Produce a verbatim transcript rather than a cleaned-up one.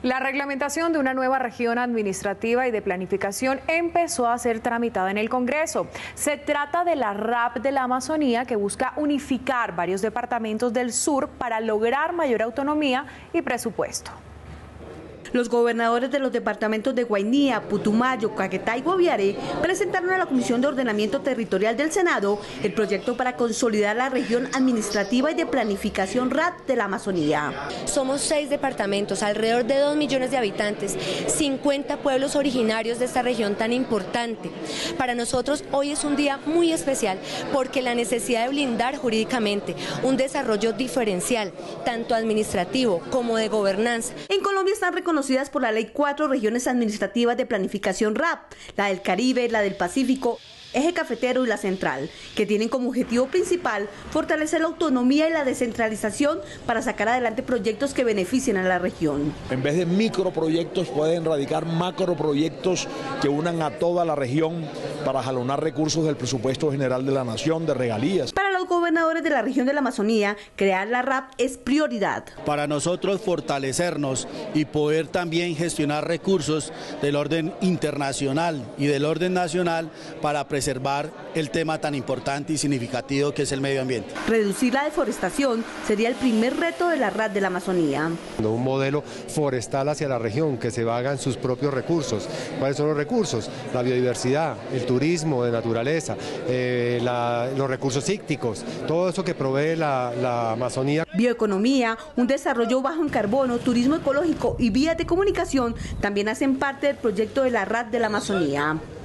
La reglamentación de una nueva región administrativa y de planificación empezó a ser tramitada en el Congreso. Se trata de la R A P de la Amazonía, que busca unificar varios departamentos del sur para lograr mayor autonomía y presupuesto. Los gobernadores de los departamentos de Guainía, Putumayo, Caquetá y Guaviare presentaron a la Comisión de Ordenamiento Territorial del Senado el proyecto para consolidar la región administrativa y de planificación R A P de la Amazonía. Somos seis departamentos, alrededor de dos millones de habitantes, cincuenta pueblos originarios de esta región tan importante. Para nosotros hoy es un día muy especial porque la necesidad de blindar jurídicamente un desarrollo diferencial, tanto administrativo como de gobernanza. En Colombia están reconocidas conocidas por la Ley cuatro regiones administrativas de planificación R A P, la del Caribe, la del Pacífico, Eje Cafetero y la Central, que tienen como objetivo principal fortalecer la autonomía y la descentralización para sacar adelante proyectos que beneficien a la región. En vez de microproyectos pueden radicar macroproyectos que unan a toda la región para jalonar recursos del presupuesto general de la nación, de regalías. Para los gobernadores de la región de la Amazonía, crear la R A P es prioridad. Para nosotros fortalecernos y poder también gestionar recursos del orden internacional y del orden nacional para preservar el tema tan importante y significativo que es el medio ambiente. Reducir la deforestación sería el primer reto de la R A P de la Amazonía. Un modelo forestal hacia la región, que se hagan sus propios recursos. ¿Cuáles son los recursos? La biodiversidad, el turismo de naturaleza, eh, la, los recursos ícticos, todo eso que provee la, la Amazonía. Bioeconomía, un desarrollo bajo en carbono, turismo ecológico y vías de comunicación también hacen parte del proyecto de la R A P de la Amazonía.